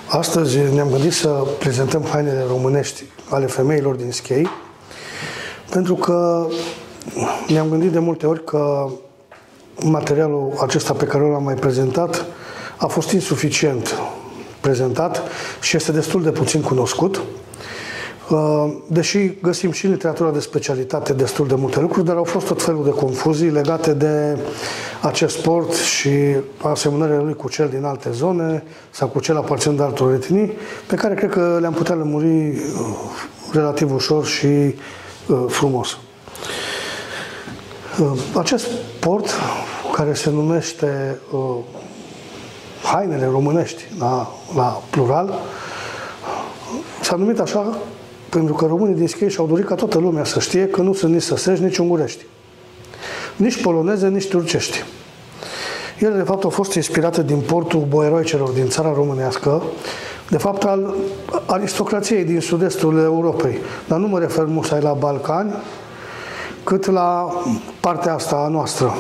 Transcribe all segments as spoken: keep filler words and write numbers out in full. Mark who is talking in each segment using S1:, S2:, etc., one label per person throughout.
S1: Astăzi ne-am gândit să prezentăm hainele românești ale femeilor din schei, pentru că ne-am gândit de multe ori că materialul acesta pe care l-am mai prezentat a fost insuficient prezentat și este destul de puțin cunoscut. Deși găsim și în literatura de specialitate destul de multe lucruri, dar au fost tot felul de confuzii legate de acest sport și asemănările lui cu cel din alte zone sau cu cel aparținând altor etnii, pe care cred că le-am putea lămuri relativ ușor și frumos. Acest sport, care se numește hainele românești, la, la plural, s-a numit așa pentru că românii din schei și-au dorit ca toată lumea să știe că nu sunt nici săsești, nici ungurești, nici poloneze, nici turcești. Ele, de fapt, au fost inspirate din portul boieroicelor din țara românească, de fapt, al aristocrației din sud-estul Europei. Dar nu mă refer musai la Balcani, cât la partea asta a noastră.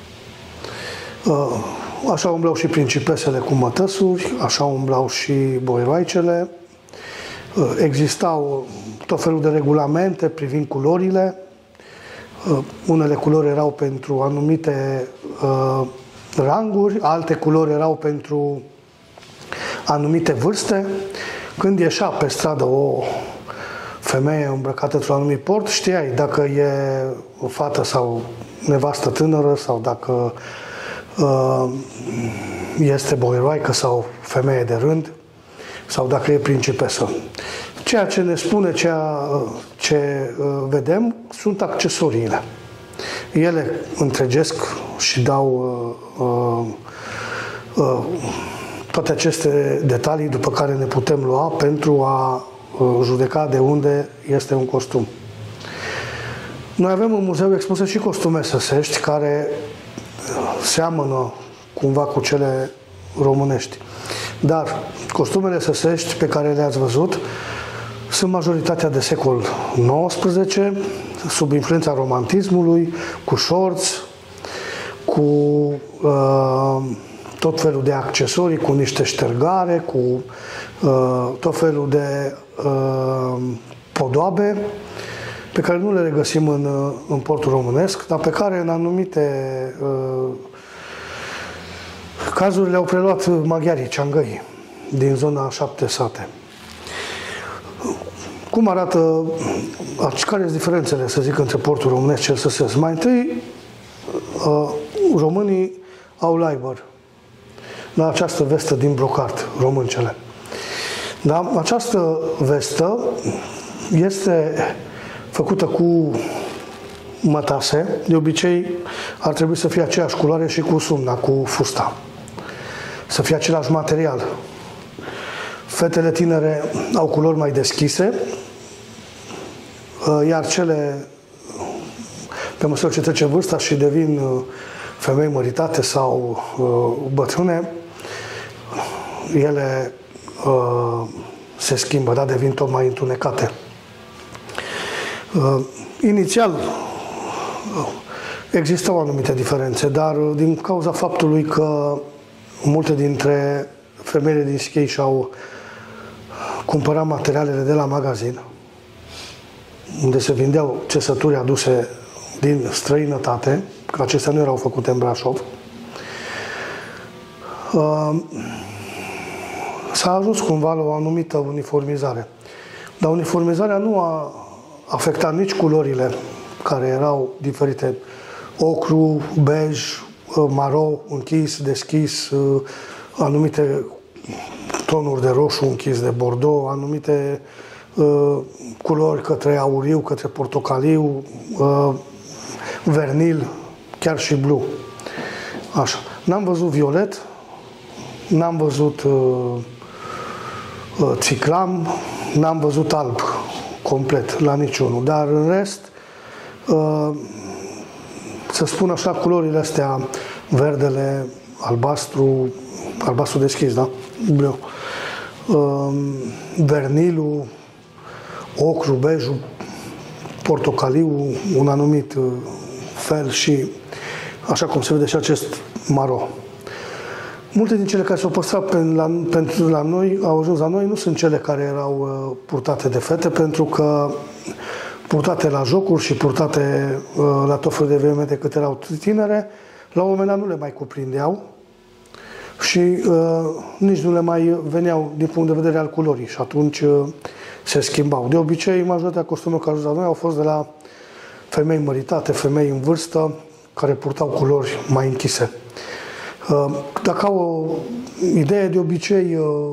S1: Așa umblau și principesele cu mătăsuri, așa umblau și boieroicele. Existau tot felul de regulamente privind culorile. Unele culori erau pentru anumite uh, ranguri, alte culori erau pentru anumite vârste. Când ieșea pe stradă o femeie îmbrăcată într-un anumit port, știai dacă e o fată sau nevastă tânără sau dacă uh, este boieroaică sau femeie de rând sau dacă e principesă. Ceea ce ne spune, ceea ce vedem, sunt accesoriile. Ele întregesc și dau uh, uh, toate aceste detalii după care ne putem lua pentru a uh, judeca de unde este un costum. Noi avem în muzeu expuse și costume săsești care seamănă cumva cu cele românești. Dar costumele săsești pe care le-ați văzut sunt majoritatea de secol nouăsprezece, sub influența romantismului, cu șorți, cu uh, tot felul de accesorii, cu niște ștergare, cu uh, tot felul de uh, podoabe, pe care nu le regăsim în, în portul românesc, dar pe care în anumite uh, cazuri le-au preluat maghiarii, ceangăii, din zona șapte sate. Cum arată, care sunt diferențele, să zic, între portul românesc și cel săsesc? Mai întâi, românii au laibăr, la această vestă din brocart, româncele. Da? Această vestă este făcută cu mătase, de obicei ar trebui să fie aceeași culoare și cu sumna, cu fusta. Să fie același material. Fetele tinere au culori mai deschise, iar cele, pe măsură ce trece vârsta și devin femei măritate sau bătrâne, ele se schimbă, da? Devin tot mai întunecate. Inițial existau anumite diferențe, dar din cauza faptului că multe dintre femeile din schei și-au cumpărat materialele de la magazin, unde se vindeau țesături aduse din străinătate, că acestea nu erau făcute în Brașov, s-a ajuns cumva la o anumită uniformizare. Dar uniformizarea nu a afectat nici culorile, care erau diferite, ocru, bej, maro, închis, deschis, anumite tonuri de roșu închis, de bordeaux, anumite uh, culori către auriu, către portocaliu, uh, vernil, chiar și blu. Așa. N-am văzut violet, n-am văzut uh, uh, țiclam, n-am văzut alb complet la niciunul, dar în rest, uh, să spun așa, culorile astea, verdele, albastru, albastru deschis, da? Blu. Uh, vernilul, ocru, bejul, portocaliu, un anumit uh, fel și, așa cum se vede și acest maro. Multe din cele care s-au păstrat pen, la, pentru la noi, au ajuns la noi, nu sunt cele care erau uh, purtate de fete, pentru că purtate la jocuri și purtate uh, la tot felul de evenimente cât erau tinere, la un moment dat nu le mai cuprindeau și uh, nici nu le mai veneau din punct de vedere al culorii și atunci uh, se schimbau. De obicei, majoritatea costumelor care au ajuns la noi au fost de la femei măritate, femei în vârstă, care purtau culori mai închise. Dacă au o idee, de obicei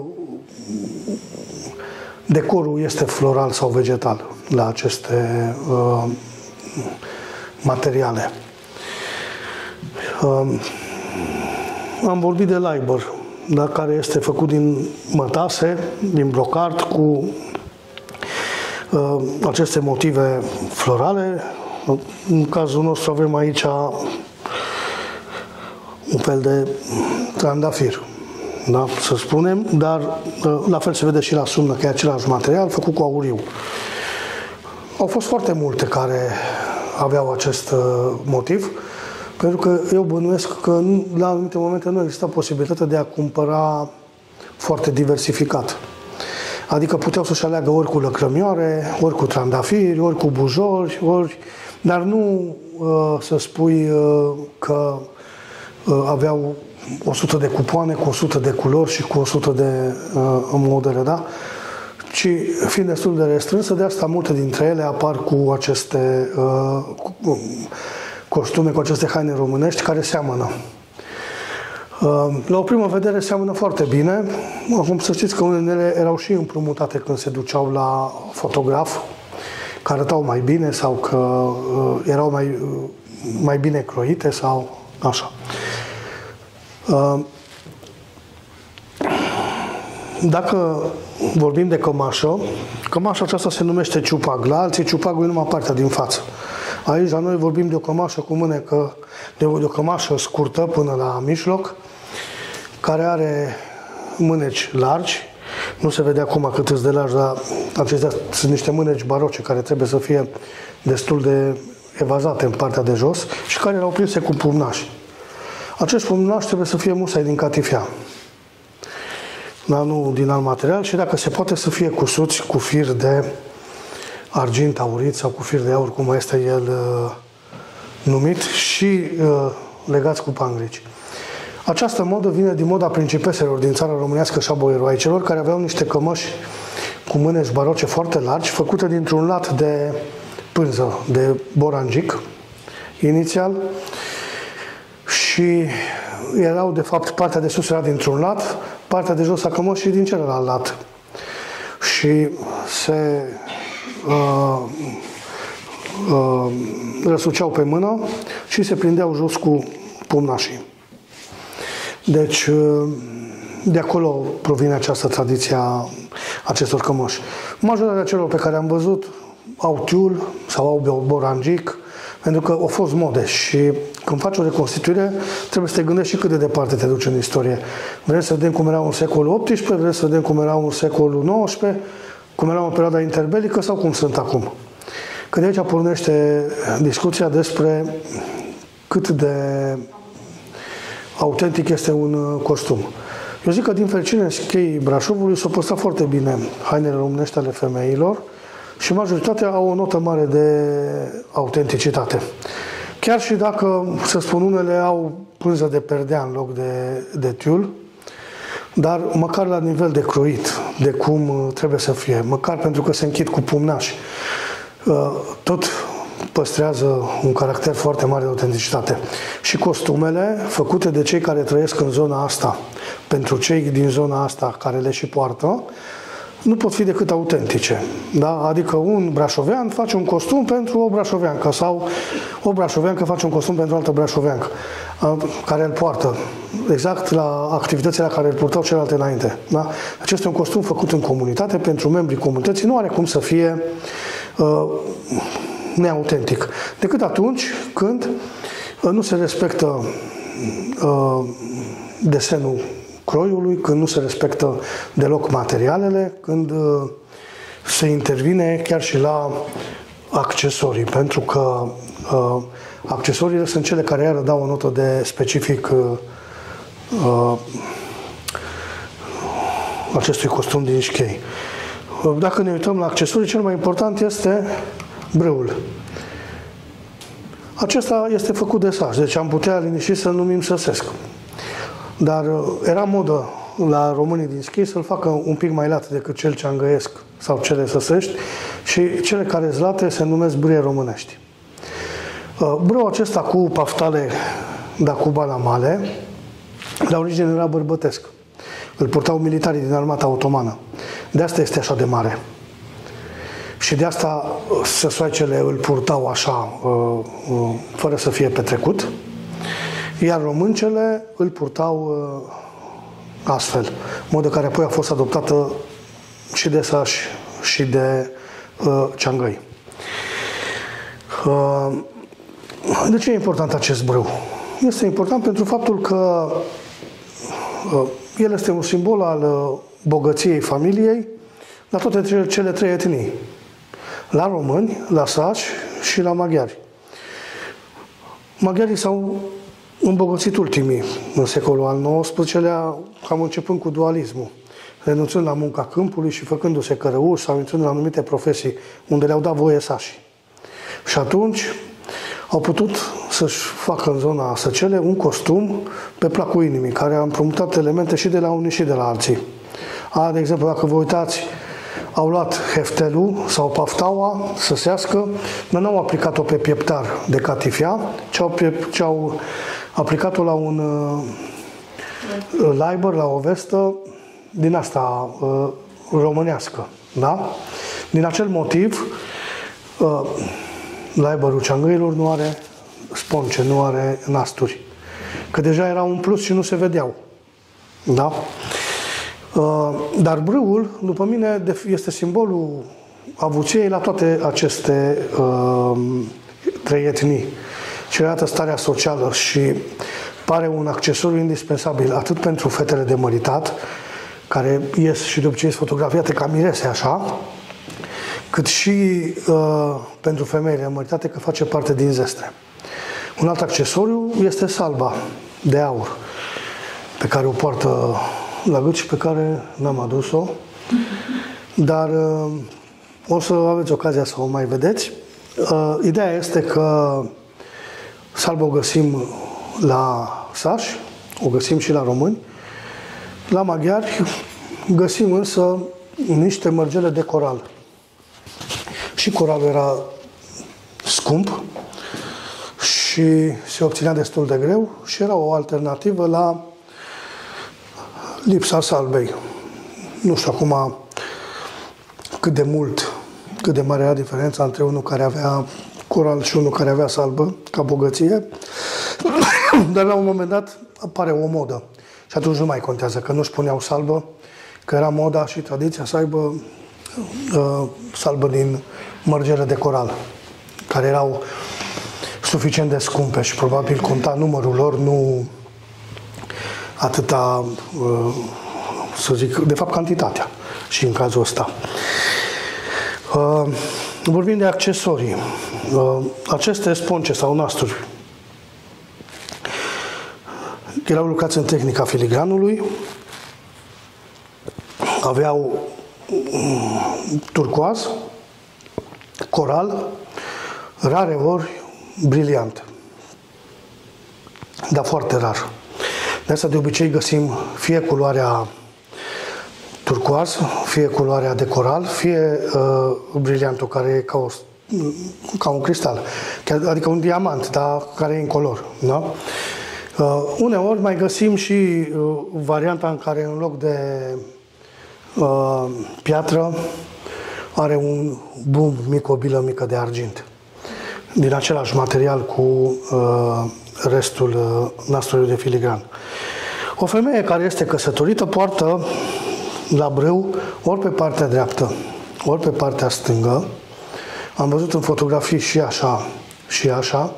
S1: decorul este floral sau vegetal la aceste uh, materiale. Uh, am vorbit de Leiber, da, care este făcut din mătase, din brocart, cu uh, aceste motive florale. În cazul nostru avem aici un fel de trandafir, da, să spunem, dar la fel se vede și la sumnă, că e același material făcut cu auriu. Au fost foarte multe care aveau acest motiv, pentru că eu bănuiesc că la anumite momente nu exista posibilitatea de a cumpăra foarte diversificat. Adică puteau să-și aleagă ori cu lăcrămioare, ori cu trandafiri, ori cu bujori, ori... dar nu uh, să spui uh, că uh, aveau o sută de cupoane cu o sută de culori și cu o sută de uh, modele, da? Ci fiind destul de restrânsă, de asta multe dintre ele apar cu aceste uh, cu, costume, cu aceste haine românești care seamănă. Uh, la o primă vedere seamănă foarte bine. Acum să știți că unele erau și împrumutate când se duceau la fotograf, că arătau mai bine sau că uh, erau mai, uh, mai bine croite sau așa. Uh, Dacă vorbim de cămașă, cămașa aceasta se numește ciupag. La alții ciupagul e numai partea din față. Aici la noi vorbim de o cămașă cu mânecă, de o, de o cămașă scurtă până la mijloc, care are mâneci largi. Nu se vede acum cât îți de largi, dar acestea sunt niște mâneci baroce care trebuie să fie destul de evazate în partea de jos și care erau prinse cu pumnași. Acești pumnași trebuie să fie musai din catifea, dar nu din alt material, și dacă se poate să fie cusuți cu fir de argint aurit sau cu fir de aur, cum este el uh, numit, și uh, legați cu pangrici. Această modă vine din moda principeselor din țara românească și a boieroaicelor, care aveau niște cămăși cu mâneci baroce foarte largi, făcute dintr-un lat de pânză, de borangic, inițial, și erau, de fapt, partea de sus era dintr-un lat, partea de jos a cămășii din celălalt lat. Și se uh, uh, răsuceau pe mână și se prindeau jos cu pumnașii. Deci, uh, de acolo provine această tradiție a acestor cămăși. Majoritatea celor pe care am văzut au tiul sau au borangic, pentru că au fost mode și când faci o reconstituire trebuie să te gândești și cât de departe te duci în istorie. Vrem să vedem cum erau în secolul optsprezece, vrem să vedem cum erau în secolul nouăsprezece, cum erau în perioada interbelică sau cum sunt acum. Că de aici pornește discuția despre cât de autentic este un costum. Eu zic că, din fericire, în cheii Brașovului s-au păstrat foarte bine hainele românești ale femeilor și majoritatea au o notă mare de autenticitate. Chiar și dacă, să spun, unele au pânză de perdea în loc de, de tiul, dar măcar la nivel de croit, de cum trebuie să fie, măcar pentru că se închid cu pumnași, tot păstrează un caracter foarte mare de autenticitate. Și costumele făcute de cei care trăiesc în zona asta, pentru cei din zona asta care le și poartă, nu pot fi decât autentice. Da? Adică un brașovean face un costum pentru o brașoveancă sau o brașoveancă face un costum pentru o altă brașoveancă care îl poartă exact la activitățile la care îl purtau celelalte înainte. Da? Deci este un costum făcut în comunitate pentru membrii comunității, nu are cum să fie uh, neautentic. Decât atunci când uh, nu se respectă uh, desenul croiului, când nu se respectă deloc materialele, când uh, se intervine chiar și la accesorii, pentru că uh, accesoriile sunt cele care iară dau o notă de specific uh, uh, acestui costum din șchei. Dacă ne uităm la accesorii, cel mai important este brâul. Acesta este făcut de saj, deci am putea liniștit să-l numim săsesc. Dar era modă la românii din schei să-l facă un pic mai lat decât cel ce angăiesc sau cele săsești și cele care sunt late se numesc brâie românești. Brâul acesta cu paftale, dar cu banamale, la origine era bărbătesc. Îl purtau militarii din armata otomană. De asta este așa de mare. Și de asta săsoaicele îl purtau așa, fără să fie petrecut, iar româncele îl purtau astfel, modul care apoi a fost adoptată și de sași și de ceangăi. De ce e important acest brâu? Este important pentru faptul că el este un simbol al bogăției familiei la toate cele trei etnii. La români, la sași și la maghiari. Maghiarii s-au îmbogățit ultimii în secolul al nouăsprezecelea, cam începând cu dualismul, renunțând la munca câmpului și făcându-se cărăuși sau intrând în anumite profesii unde le-au dat voie sași. Și atunci au putut să-și facă în zona Săcele un costum pe placul inimii, care a împrumutat elemente și de la unii și de la alții. A, de exemplu, dacă vă uitați, au luat heftelul sau paftaua săsească, dar nu au aplicat-o pe pieptar de catifia, ci au, ci au aplicat-o la un uh, laibăr, la o vestă din asta uh, românească. Da? Din acel motiv, uh, laibărul ceangăilor nu are sponce, nu are nasturi. Că deja era un plus și nu se vedeau. Da? Dar brâul, după mine, este simbolul avuției la toate aceste uh, trei etnii. Ce arată starea socială și pare un accesoriu indispensabil atât pentru fetele de măritat, care ies și de obicei fotografiate ca mirese așa, cât și uh, pentru femeile măritate, că face parte din zestre. Un alt accesoriu este salba de aur, pe care o poartă la gât și pe care n-am adus-o, dar uh, o să aveți ocazia să o mai vedeți. Uh, ideea este că salba o găsim la sași, o găsim și la români. La maghiari găsim însă niște mărgele de coral. Și coralul era scump și se obținea destul de greu și era o alternativă la lipsa salbei. Nu știu acum cât de mult, cât de mare era diferența între unul care avea coral și unul care avea salbă, ca bogăție, dar la un moment dat apare o modă. Și atunci nu mai contează, că nu-și puneau salbă, că era moda și tradiția să aibă uh, salbă din mărgele de coral, care erau suficient de scumpe și probabil conta numărul lor, nu atâta, uh, să zic, de fapt cantitatea și în cazul ăsta. Uh, vorbim de accesorii. Uh, aceste sponce sau nasturi erau lucrați în tehnica filigranului, aveau turcoaz, coral, rare ori briliant, dar foarte rar. De asta de obicei găsim fie culoarea turcoaz, fie culoarea de coral, fie uh, briliantul, care e ca, o, ca un cristal, adică un diamant, dar care e incolor. Da? Uh, uneori mai găsim și uh, varianta în care în loc de uh, piatră are un bumb mic, o bilă mică de argint, din același material cu uh, restul uh, nasturilor de filigran. O femeie care este căsătorită poartă la brâu ori pe partea dreaptă, ori pe partea stângă. Am văzut în fotografii și așa, și așa.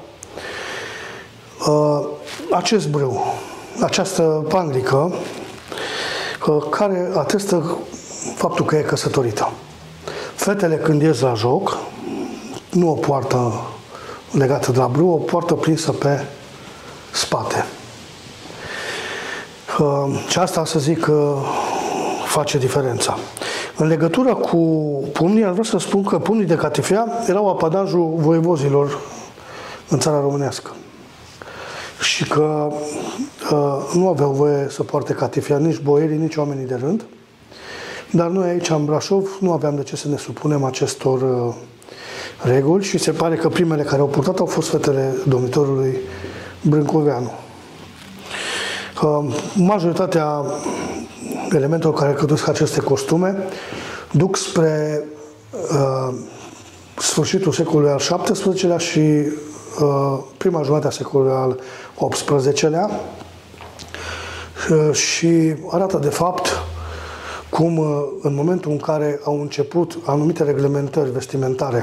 S1: Uh, acest brâu, această panglică, uh, care atestă faptul că e căsătorită. Fetele când ies la joc, nu o poartă legată de la brâu, o poartă prinsă pe spate. Uh, și asta, să zic, uh, face diferența. În legătură cu pumnii, aș vrea să spun că pumnii de catifea erau apanajul voievozilor în țara românească. Și că uh, nu aveau voie să poarte catifea nici boierii, nici oamenii de rând. Dar noi aici, în Brașov, nu aveam de ce să ne supunem acestor uh, reguli și se pare că primele care au purtat au fost fetele domnitorului Brâncoveanu. Uh, majoritatea elementelor care cătuiesc aceste costume duc spre uh, sfârșitul secolului al șaptesprezecelea și uh, prima jumătate a secolului al optsprezecelea uh, și arată de fapt cum uh, în momentul în care au început anumite reglementări vestimentare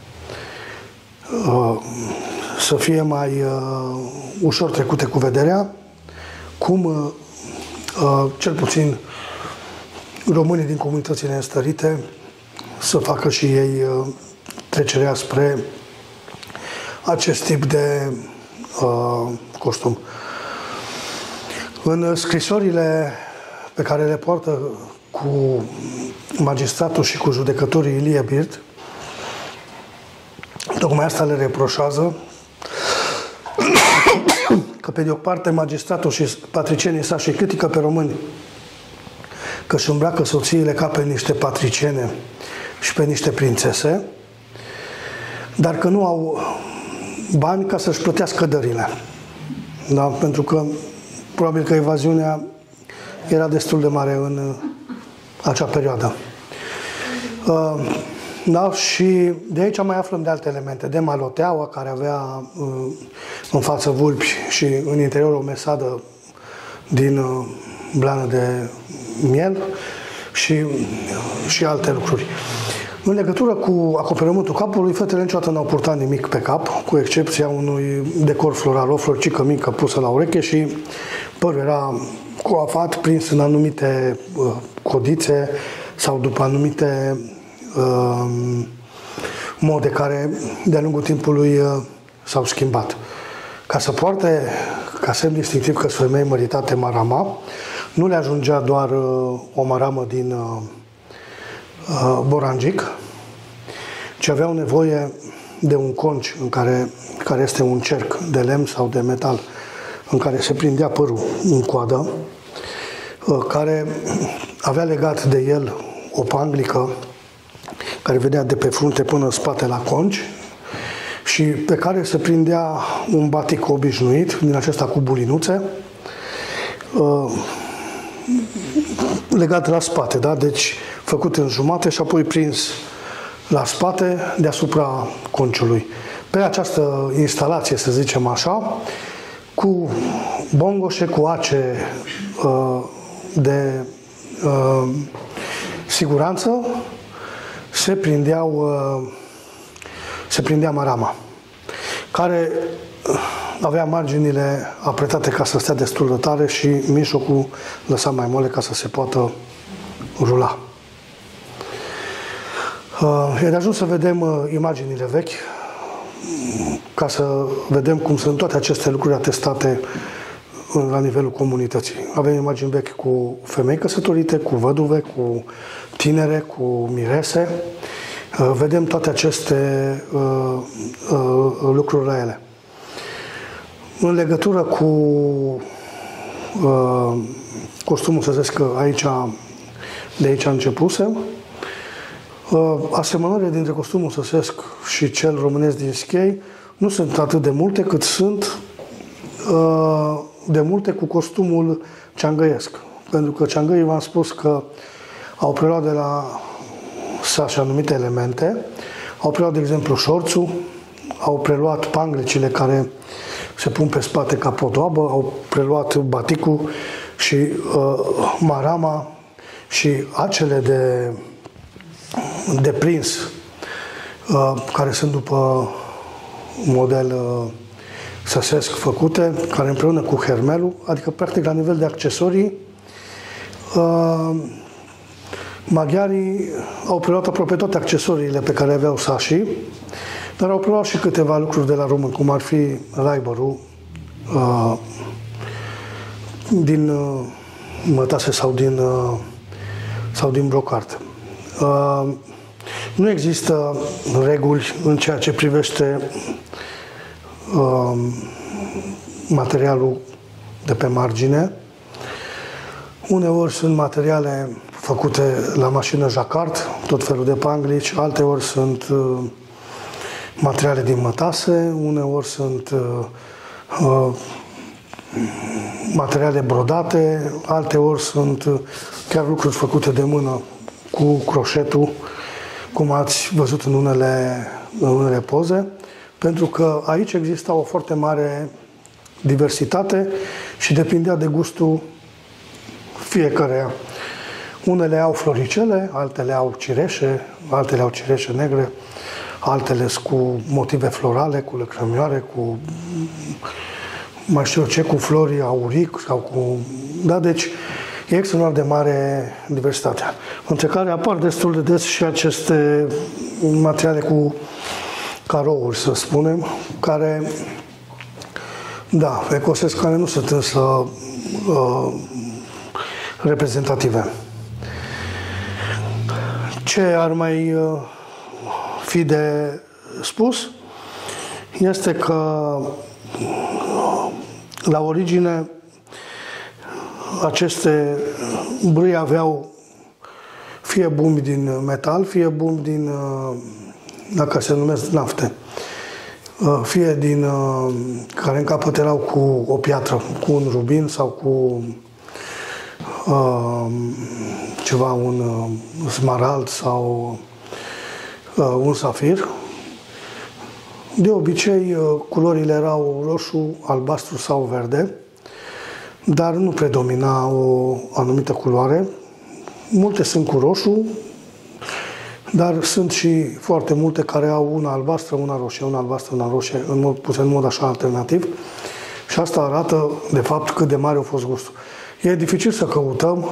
S1: uh, să fie mai uh, ușor trecute cu vederea, cum uh, uh, cel puțin românii din comunitățile înstărite să facă și ei uh, trecerea spre acest tip de uh, costum. În scrisorile pe care le poartă cu magistratul și cu judecătorii Ilie Birt, tocmai asta le reproșează, că pe de o parte magistratul și patricienii sa și critică pe români că își îmbracă soțiile ca pe niște patriciene și pe niște prințese, dar că nu au bani ca să-și plătească dările. Da? Pentru că probabil că evaziunea era destul de mare în acea perioadă. Da? Și de aici mai aflăm de alte elemente. De maloteaua, care avea în față vulpi și în interior o mesadă din blană de miel și, și alte lucruri. În legătură cu acoperământul capului, fetele niciodată n-au purtat nimic pe cap, cu excepția unui decor floral, o florcică mică pusă la ureche și părul era coafat, prins în anumite uh, codițe sau după anumite uh, mode care de-a lungul timpului uh, s-au schimbat. Ca să poarte ca semn distinctiv că sunt femei măritate marama, nu le ajungea doar uh, o maramă din uh, uh, borangic, ci aveau nevoie de un conci în care, care este un cerc de lemn sau de metal în care se prindea părul în coadă, uh, care avea legat de el o panglică care vedea de pe frunte până în spate la conci și pe care se prindea un batic obișnuit, din acesta cu bulinuțe, uh, legat la spate, da? Deci făcut în jumate și apoi prins la spate deasupra conciului. Pe această instalație, să zicem așa, cu bongoșe, cu ace uh, de uh, siguranță, se prindeau uh, se prindea marama, care avea marginile apretate ca să stea destul de tare și mijlocul lăsat mai mole ca să se poată rula. E de ajuns să vedem imaginile vechi, ca să vedem cum sunt toate aceste lucruri atestate la nivelul comunității. Avem imagini vechi cu femei căsătorite, cu văduve, cu tinere, cu mirese. Vedem toate aceste uh, uh, lucruri la ele. În legătură cu uh, costumul, să zic că aici, de aici începusem, uh, asemănările dintre costumul săsesc și cel românesc din Schiei nu sunt atât de multe cât sunt uh, de multe cu costumul ceangăiesc. Pentru că ceangăii, v-am spus că au preluat de la sași anumite elemente, au preluat, de exemplu, șorțul, au preluat panglicile care se pun pe spate ca podoabă, au preluat baticul și uh, marama și acele de, de prins, uh, care sunt după model uh, săsesc făcute, care împreună cu hermelul, adică practic la nivel de accesorii, uh, maghiarii au preluat aproape toate accesoriile pe care aveau sașii, dar au preluat și câteva lucruri de la român, cum ar fi raibărul uh, din uh, mătase sau din uh, sau din brocart. Nu există reguli în ceea ce privește materialul de pe margine. Uneori sunt materiale făcute la mașină jacquard, tot felul de panglici, alteori sunt materiale din mătase, uneori sunt uh, materiale brodate, alteori sunt chiar lucruri făcute de mână cu croșetul, cum ați văzut în unele, în unele poze, pentru că aici exista o foarte mare diversitate și depindea de gustul fiecăreia. Unele au floricele, altele au cireșe, altele au cireșe negre, altele cu motive florale, cu lăcrămioare, cu mai știu ce, cu flori aurii sau cu... Da, deci e extraordinar de mare diversitatea. Între care apar destul de des și aceste materiale cu carouri, să spunem, care, da, ecosesc, care nu sunt însă uh, reprezentative. Ce ar mai uh, fi de spus este că la origine aceste brâi aveau fie bumbi din metal, fie bumbi din, dacă se numesc, nafte, fie din care în capăt erau cu o piatră, cu un rubin sau cu ceva, un smarald sau un safir. De obicei, culorile erau roșu, albastru sau verde, dar nu predomina o anumită culoare. Multe sunt cu roșu, dar sunt și foarte multe care au una albastră, una roșie, una albastră, una roșie, în mod, puse în mod așa alternativ. Și asta arată, de fapt, cât de mare a fost gustul. E dificil să căutăm.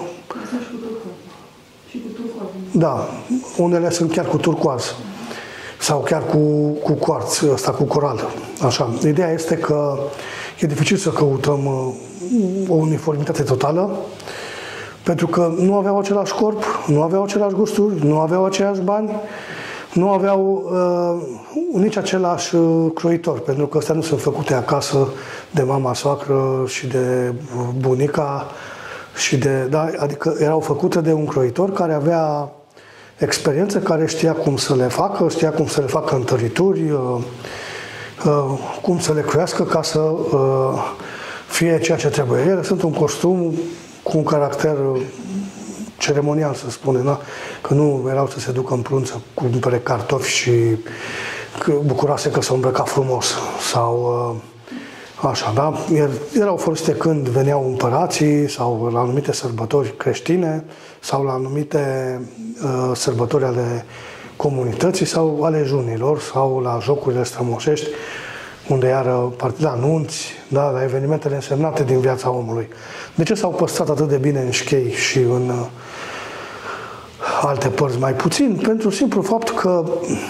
S1: Da, unele sunt chiar cu turcoaz sau chiar cu, cu cuarț, ăsta cu coral. Așa. Ideea este că e dificil să căutăm o uniformitate totală, pentru că nu aveau același corp, nu aveau același gusturi, nu aveau aceiași bani, nu aveau uh, nici același uh, croitor, pentru că astea nu sunt făcute acasă de mama soacră și de bunica, și de, da, adică erau făcute de un croitor care avea experiență, care știa cum să le facă, știa cum să le facă întărituri, uh, uh, cum să le croiască ca să uh, fie ceea ce trebuie. Ele sunt un costum cu un caracter ceremonial, să spunem, da? Că nu erau să se ducă în prunță cu cumpere cartofi și bucurase că s-au îmbrăcat frumos sau așa, da? Erau folosite când veneau împărații sau la anumite sărbători creștine sau la anumite uh, sărbători ale comunității sau ale junilor sau la jocurile strămoșești, unde iară la anunți, da, la evenimentele însemnate din viața omului. De ce s-au păstrat atât de bine în șchei și în uh, alte părți mai puțin? Pentru simplu fapt că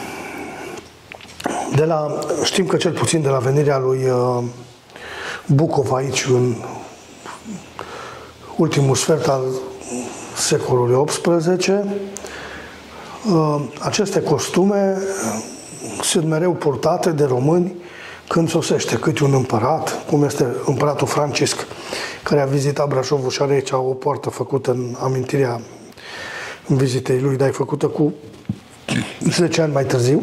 S1: de la, știm că cel puțin de la venirea lui uh, Bucov aici, în ultimul sfert al secolului optsprezece, uh, aceste costume sunt mereu purtate de români când sosește câte un împărat, cum este împăratul Francisc, care a vizitat Brașovul și are aici o poartă făcută în amintirea vizitei lui, dar e făcută cu zece ani mai târziu.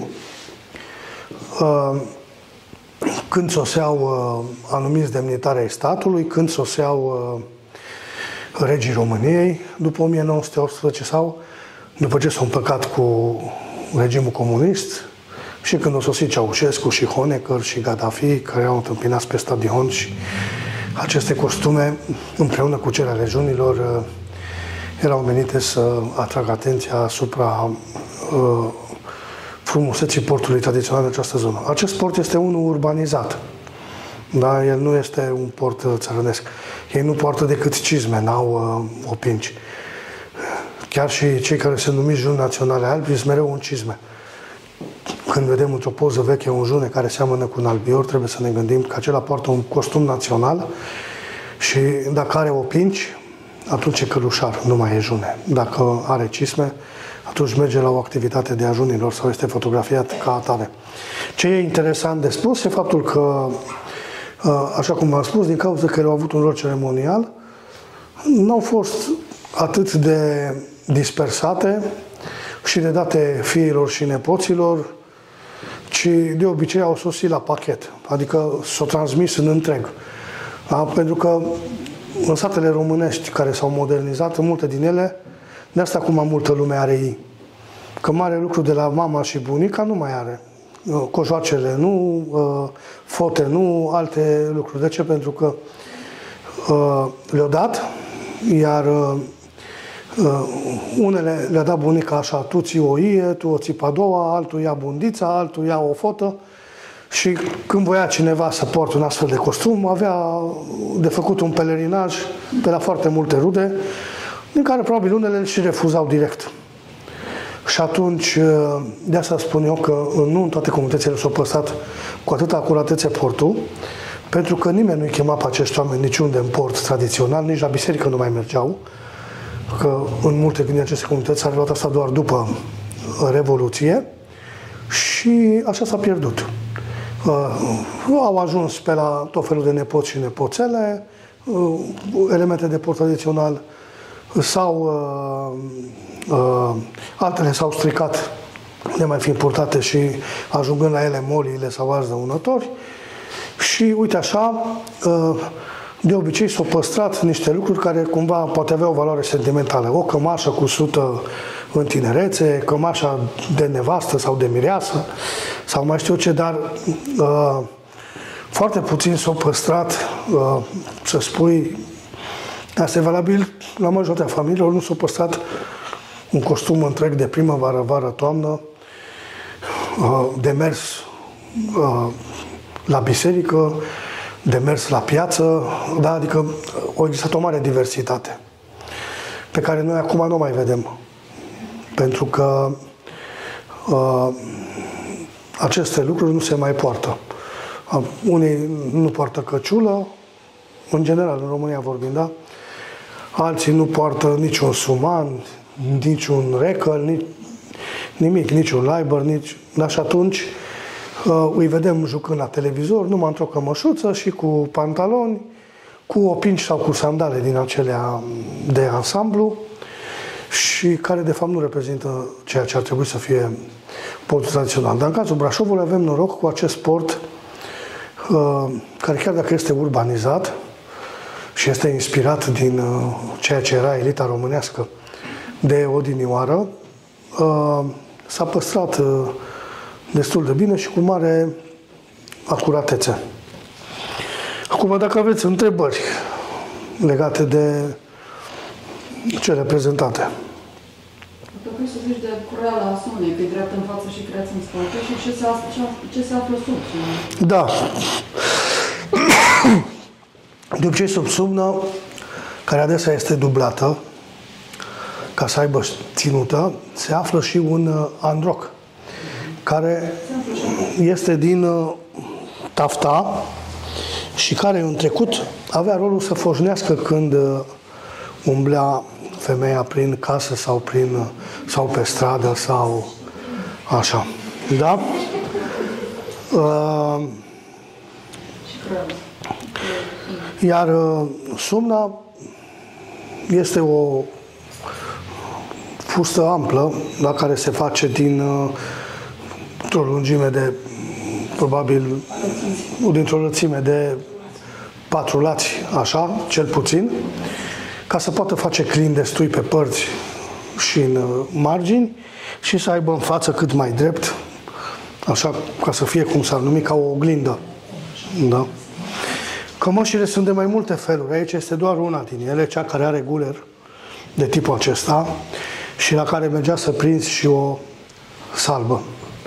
S1: Când soseau anumiți demnitari ai statului, când soseau regii României, după o mie nouă sute optsprezece sau după ce s-au împăcat cu regimul comunist, și când au sosit Ceaușescu și Honecker și Gaddafi, care au întâmpinat pe stadion, și aceste costume, împreună cu cele ale junilor, erau menite să atragă atenția asupra uh, frumuseții portului tradițional de această zonă. Acest port este unul urbanizat. Da? El nu este un port țărănesc. Ei nu poartă decât cizme, n-au uh, opinci. Chiar și cei care se numesc juni naționale albi sunt mereu în cizme. Când vedem într-o poză veche un june care seamănă cu un albior, trebuie să ne gândim că acela poartă un costum național și dacă are opinci, atunci e călușar, nu mai e june. Dacă are cisme, atunci merge la o activitate de ajunilor sau este fotografiat ca atare. Ce e interesant de spus e faptul că, așa cum am spus, din cauza că ele au avut un rol ceremonial, n-au fost atât de dispersate și redate fiilor și nepoților, ci de obicei au sosit la pachet, adică s-au transmis în întreg. Da? Pentru că în satele românești care s-au modernizat, multe din ele, de asta acum multă lume are ei. Că mare lucru de la mama și bunica nu mai are. Cojoacele nu, fote nu, alte lucruri. De ce? Pentru că le-au dat, iar unele le-a dat bunica așa, tu ții o ie, tu o ții pe a doua, altul ia bundița, altul ia o fotă și când voia cineva să poartă un astfel de costum, avea de făcut un pelerinaj pe la foarte multe rude, din care probabil unele și refuzau direct. Și atunci, de asta spun eu că nu în toate comunitățile s-au păstrat cu atâta acuratețe portul, pentru că nimeni nu-i chema pe acești oameni niciunde în port tradițional, nici la biserică nu mai mergeau, că în multe din aceste comunități s-a reluat asta doar după Revoluție și așa s-a pierdut. Uh, au ajuns pe la tot felul de nepoți și nepoțele, uh, elemente de port tradițional, sau uh, uh, altele s-au stricat, nemai fiind purtate și ajungând la ele moliile sau alți dăunători. Și uite așa, uh, de obicei s-au păstrat niște lucruri care cumva poate avea o valoare sentimentală. O cămașă cusută în tinerețe, cămașa de nevastă sau de mireasă, sau mai știu ce, dar uh, foarte puțin s-au păstrat, uh, să spui, asta e valabil la majoritatea familiilor, nu s-au păstrat un costum întreg de primăvară, vară, toamnă, uh, de mers uh, la biserică, de mers la piață, da? Adică a existat o mare diversitate pe care noi acum nu mai vedem. Pentru că uh, aceste lucruri nu se mai poartă. Uh, unii nu poartă căciulă, în general, în România vorbind, da? Alții nu poartă niciun suman, niciun recăl, nici, nimic, niciun laiber, nici... Da? Și atunci uh, îi vedem jucând la televizor, numai într-o cămășuță și cu pantaloni, cu opinci sau cu sandale din acelea de ansamblu, și care de fapt nu reprezintă ceea ce ar trebui să fie portul tradițional. Dar în cazul Brașovului avem noroc cu acest port uh, care chiar dacă este urbanizat și este inspirat din uh, ceea ce era elita românească de odinioară, uh, s-a păstrat uh, destul de bine și cu mare acuratețe. Acum, dacă aveți întrebări legate de cele prezentate.
S2: Trebuie să zici de cureala Sunei, pe dreaptă în față și creați în spate și ce se, ce, ce se află sub sumnă.
S1: Da. De obicei sub sumnă, care adesea este dublată, ca să aibă ținută, se află și un androc, care este din tafta și care în trecut avea rolul să foșnească când umblea femeia prin casă sau, prin, sau pe stradă sau așa. Da? Uh, iar sumna este o fustă amplă, la care se face din o lungime de, probabil, dintr-o lățime de patru lați, așa, cel puțin, ca să poată face clin destui pe părți și în margini și să aibă în față cât mai drept, așa, ca să fie, cum s-ar numi, ca o oglindă. Da? Cămășile sunt de mai multe feluri. Aici este doar una din ele, cea care are guler de tipul acesta și la care mergea să prinzi și o salbă.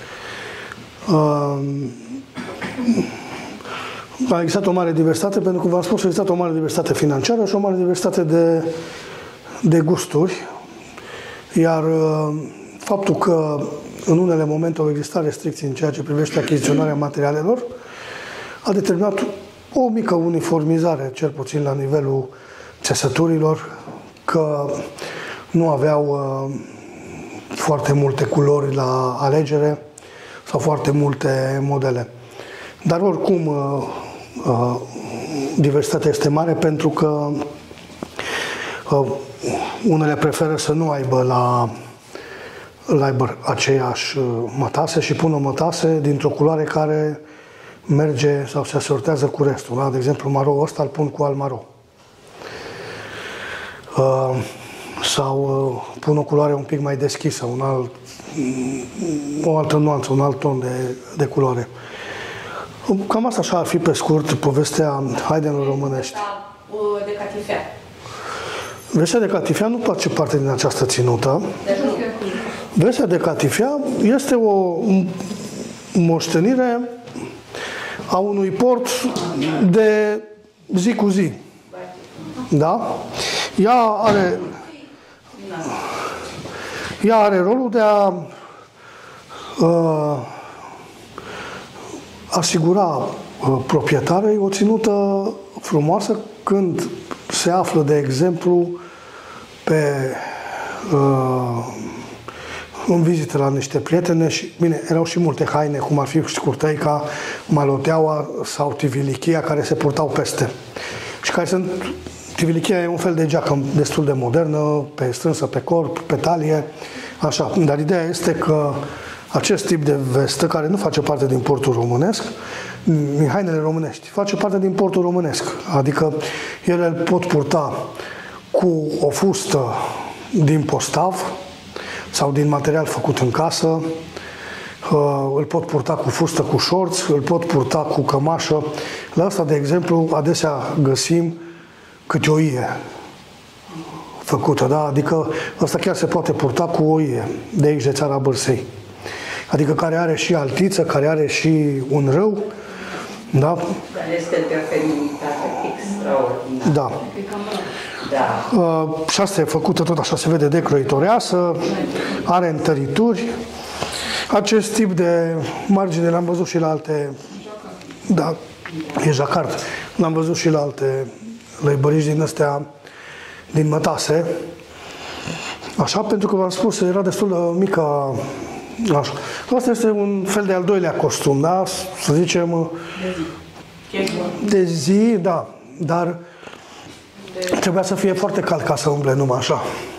S1: A existat o mare diversitate, pentru că v-am spus, a existat o mare diversitate financiară și o mare diversitate de, de gusturi. Iar faptul că în unele momente au existat restricții în ceea ce privește achiziționarea materialelor a determinat o mică uniformizare, cel puțin la nivelul țesăturilor, că nu aveau uh, foarte multe culori la alegere sau foarte multe modele. Dar oricum uh, uh, diversitatea este mare pentru că uh, unele preferă să nu aibă la, la aibă aceeași mătase și pun o mătase dintr-o culoare care merge sau se asortează cu restul. Da? De exemplu, marou ăsta îl pun cu alt marou. Uh, sau uh, pun o culoare un pic mai deschisă, un alt, o altă nuanță, un alt ton de, de culoare. Cam asta așa ar fi pe scurt povestea haidenilor românești.
S2: De catifea.
S1: Vesea de catifea nu face parte din această ținută. Vesea de catifea este o moștenire a unui port de zi cu zi. Da? Ea are, ea are rolul de a uh, asigura uh, proprietarei o ținută frumoasă când se află, de exemplu, pe uh, în vizită la niște prietene și, bine, erau și multe haine, cum ar fi scurteica, maloteaua sau tivilichia, care se purtau peste. Și care sunt, tivilichia e un fel de geacă destul de modernă, pe strânsă pe corp, pe talie, așa. Dar ideea este că acest tip de vestă, care nu face parte din portul românesc, din hainele românești, face parte din portul românesc. Adică ele îl pot purta cu o fustă din postav sau din material făcut în casă, îl pot purta cu fustă, cu șorți, îl pot purta cu cămașă. La asta, de exemplu, adesea găsim câte o ie făcută, da? Adică asta chiar se poate purta cu o ie de aici, de țara Bârsei. Adică care are și altiță, care are și un râu, da?
S3: Care este de o feminitate extraordinară.
S1: Da.
S3: Da.
S1: Uh, și asta e făcută tot așa, se vede de croitoreasă, are întărituri. Acest tip de margine l-am văzut și la alte, da, e jacard, l-am văzut și la alte lăibăriși din astea, din mătase. Așa, pentru că v-am spus, era destul de mică. Așa. Asta este un fel de al doilea costum, da? Să zicem, de zi, da, dar trebuia să fie foarte cald ca să umble numai așa.